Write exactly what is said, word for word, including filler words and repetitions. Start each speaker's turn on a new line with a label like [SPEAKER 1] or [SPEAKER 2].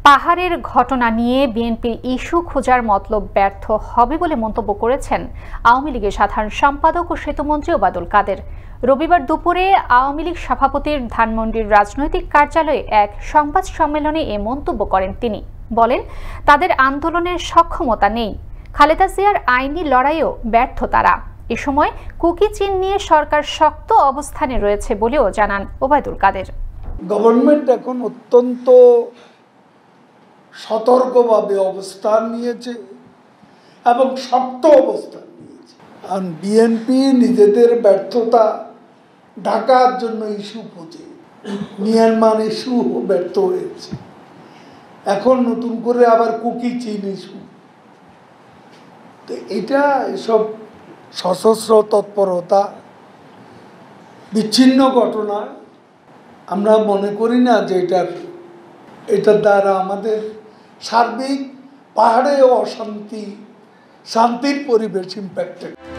[SPEAKER 1] পাহাড়ের ঘটনা নিয়ে বিএনপির ইস্যু খোঁজার মতলব ব্যর্থ হবে বলে মন্তব্য করেছেন আওয়ামী লীগের সাধারণ সম্পাদক ও সেতুমন্ত্রী ওবায়দুল কাদের। রবিবার দুপুরে আওয়ামী লীগ সভাপতির ধানমন্ডির রাজনৈতিক কার্যালয়ে এক সংবাদ সম্মেলনে এ মন্তব্য করেন তিনি। বলেন, তাদের আন্দোলনের সক্ষমতা নেই, খালেদা জিয়ার আইনি লড়াইও ব্যর্থ তারা। এ সময় কুকি চীন নিয়ে সরকার শক্ত অবস্থানে রয়েছে বলেও জানান ওবায়দুল কাদের।
[SPEAKER 2] গভর্নমেন্ট এখন অত্যন্ত সতর্কভাবে অবস্থান নিয়েছে এবং শক্ত অবস্থান নিয়েছে। আর বিএনপি নিজেদের ব্যর্থতা ঢাকার জন্য ইস্যু খুঁজে, মিয়ানমার ইস্যু ব্যর্থ হয়েছে, এখন নতুন করে আবার কুকি চীন ইস্যু। তো এটা এসব সশস্ত্র তৎপরতা, বিচ্ছিন্ন ঘটনা, আমরা মনে করি না যে এটার এটার দ্বারা আমাদের সার্বিক পাহাড়ে অশান্তি শান্তির পরিবেশ ইম্প্যাক্টেড।